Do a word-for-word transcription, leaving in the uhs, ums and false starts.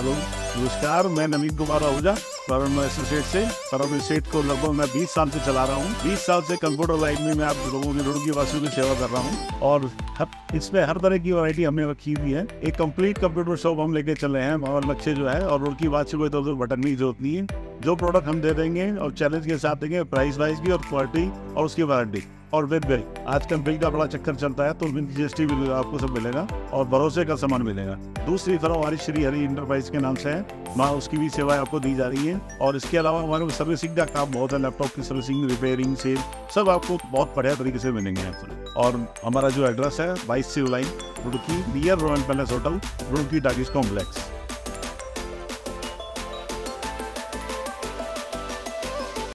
Hello, नमस्कार। मैं नवीन कुमार आहूजा, परम एसोसिएट से। परम एसोसिएट को लगभग मैं बीस साल से चला रहा हूँ। बीस साल से कंप्यूटर लाइन में मैं आप लोगों की रुड़की वासियों की सेवा कर रहा हूँ और हर इसमें हर तरह की वैरायटी हमने रखी हुई है। एक कंप्लीट कंप्यूटर शॉप हम लेके चल रहे हैं। हमारा लक्ष्य जो है, और रुड़की वासियों को इधर उधर भटकने की जरूरत नहीं है। जो प्रोडक्ट हम दे देंगे और चैलेंज के साथ देंगे, प्राइस वाइज भी और क्वालिटी और उसकी वारंटी और विद बिल। आजकल बिल का बड़ा चक्कर चलता है, तो जीएसटी बिल आपको सब मिलेगा और भरोसे का सामान मिलेगा। दूसरी फर्म हमारी श्री हरि इंटरप्राइज के नाम से है, वहाँ उसकी भी सेवाएं आपको दी जा रही है। और इसके अलावा हमारे सर्विसिंग का काम बहुत है। लैपटॉप की सर्विसिंग, रिपेयरिंग, सेल सब आपको बहुत बढ़िया तरीके से मिलेंगे आपको। और हमारा जो एड्रेस है बाईस civil line Roorkee, near royal palace hotel, Roorkee talkies complex.